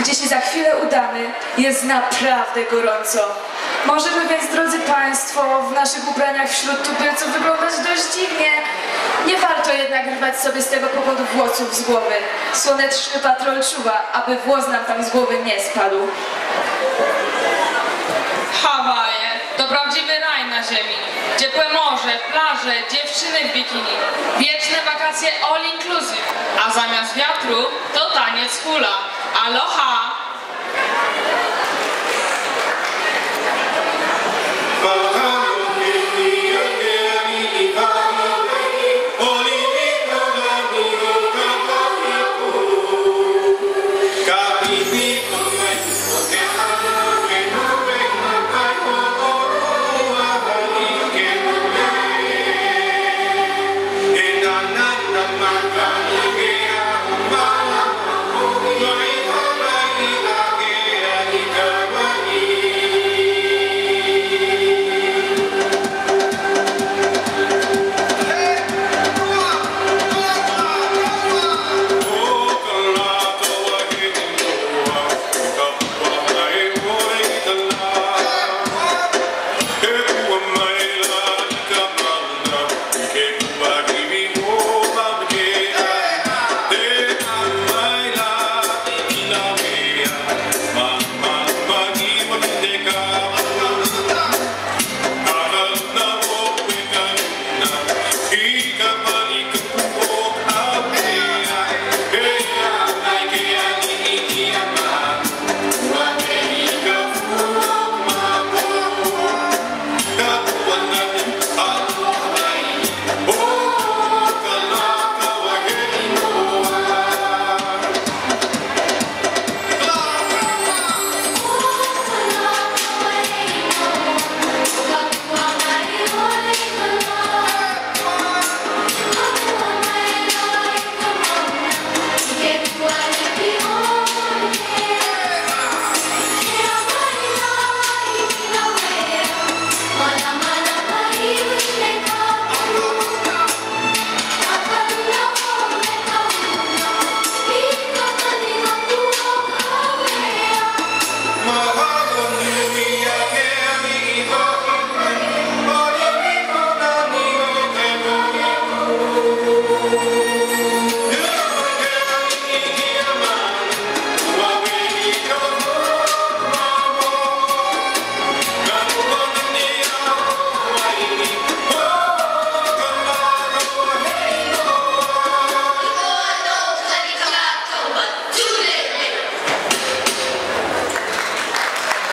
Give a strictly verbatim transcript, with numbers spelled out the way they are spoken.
gdzie się za chwilę udamy, jest naprawdę gorąco. Możemy więc, drodzy Państwo, w naszych ubraniach wśród tubylców wyglądać dość dziwnie. Nie warto jednak rwać sobie z tego powodu włosów z głowy. Słoneczny patrol czuwa, aby włos nam tam z głowy nie spadł. Hawaje to prawdziwy raj na ziemi. Ciepłe morze, plaże, dziewczyny w bikini. Wieczne wakacje all inclusive. A zamiast wiatru to taniec hula. Aloha!